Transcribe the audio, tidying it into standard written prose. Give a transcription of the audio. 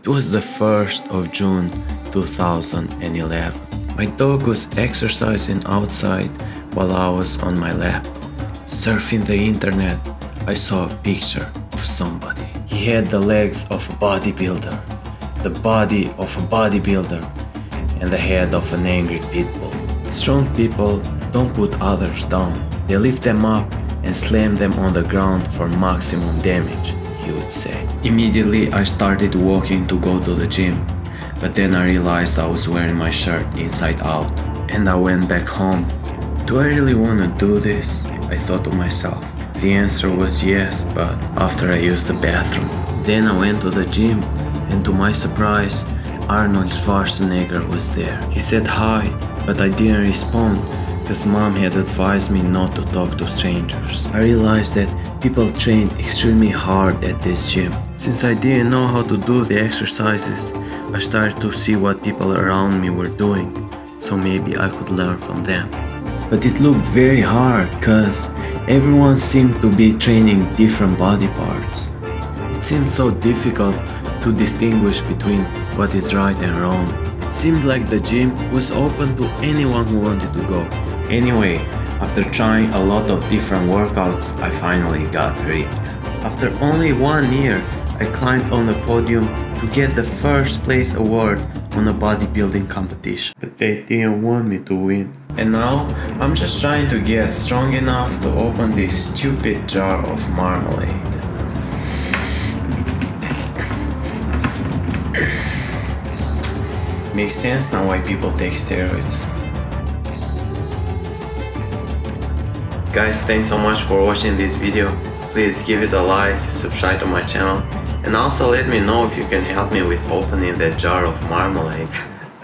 It was the 1st of June 2011. My dog was exercising outside while I was on my laptop. Surfing the internet, I saw a picture of somebody. He had the legs of a bodybuilder, the body of a bodybuilder, and the head of an angry pit bull. Strong people don't put others down. They lift them up and slam them on the ground for maximum damage, he would say. Immediately I started walking to go to the gym, but then I realized I was wearing my shirt inside out, and I went back home. Do I really want to do this? I thought to myself. The answer was yes, but after I used the bathroom. Then I went to the gym, and to my surprise, Arnold Schwarzenegger was there. He said hi, but I didn't respond because mom had advised me not to talk to strangers. I realized that people trained extremely hard at this gym. Since I didn't know how to do the exercises, I started to see what people around me were doing, so maybe I could learn from them. But it looked very hard because everyone seemed to be training different body parts. It seemed so difficult to distinguish between what is right and wrong. It seemed like the gym was open to anyone who wanted to go. Anyway, after trying a lot of different workouts, I finally got ripped. After only 1 year, I climbed on the podium to get the first place award on a bodybuilding competition. But they didn't want me to win. And now, I'm just trying to get strong enough to open this stupid jar of marmalade. Makes sense now why people take steroids. Guys, thanks so much for watching this video. Please give it a like, subscribe to my channel, and also let me know if you can help me with opening that jar of marmalade.